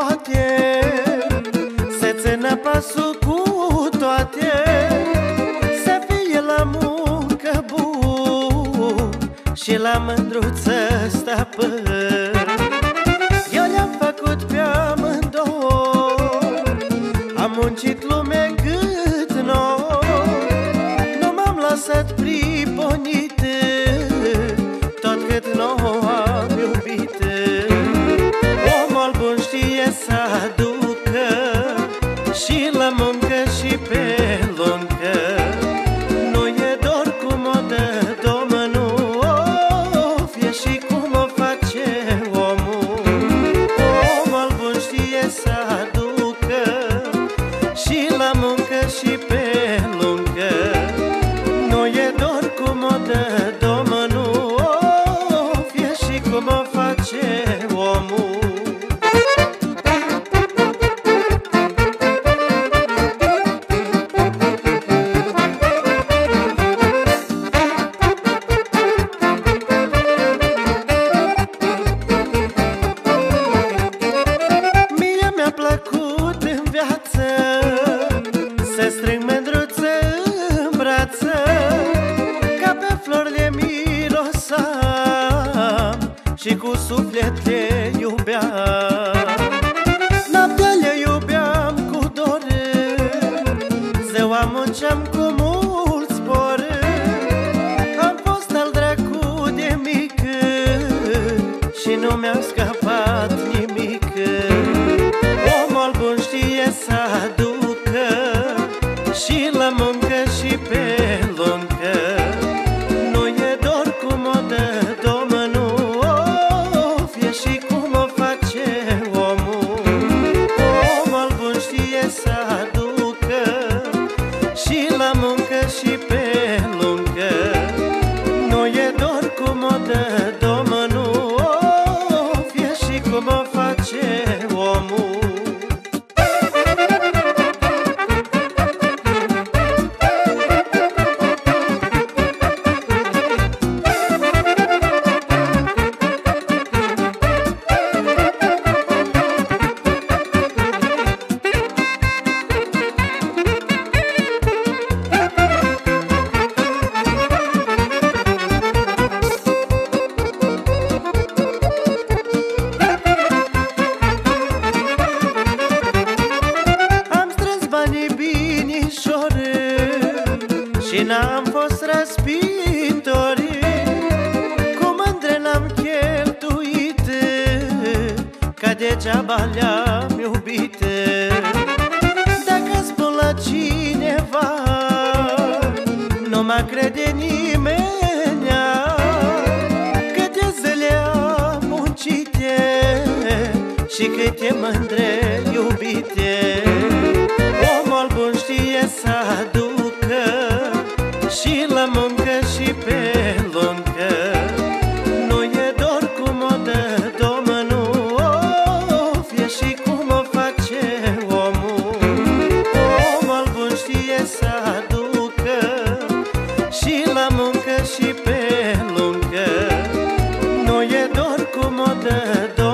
poate să țină pasul cu toate, să fie la muncă bun și la mândruță stăpân. Eu le-am făcut pe amândouă, am muncit lume cât noi, nu m-am lăsat priponit tot cât nou am iubit. Om al bun știe să aducă și la muncă și pe luncă, nu e dor cum o dă Domnul, fie și cum o face omul. Om al bun știe să aducă și la muncă și pe luncă, nu e dor cum o dă Domnul, fie și cum o face omul. Plăcut în viață să strâng mândruță în brață, ca pe flori le mirosam și cu suflet le iubeam. Noaptea le iubeam cu dor, ziua munceam cu mult spor. Am fost al dracu de mic și nu mi-a scăpat nimic. Omul bun știe să aducă și la muncă și pe luncă, nu e dor cum o dă Domnul, fie și cum o face omul. Omul bun știe să aducă și la muncă și pe luncă, nu e dor cum o dă Domnul, fie și cum o face omul. Și n-am fost răspitori, cu mândre n-am cheltuit, că degeaba le-am iubit. Dacă spun la cineva, nu mă crede nimenea, câte zile am muncite și câte mândre iubite. Omul bun știe să aducă și la muncă și pe luncă, nu e dor cum o dă Domnul, fie și cum o face omul. Omul bun știe să aducă și la muncă și pe luncă, nu e dor cum o dă Domnul.